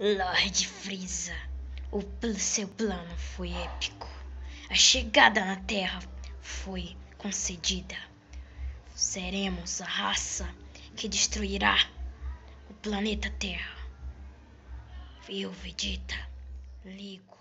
Lord Frieza, seu plano foi épico. A chegada na Terra foi concedida. Seremos a raça que destruirá o planeta Terra. Eu, Vegeta, ligo.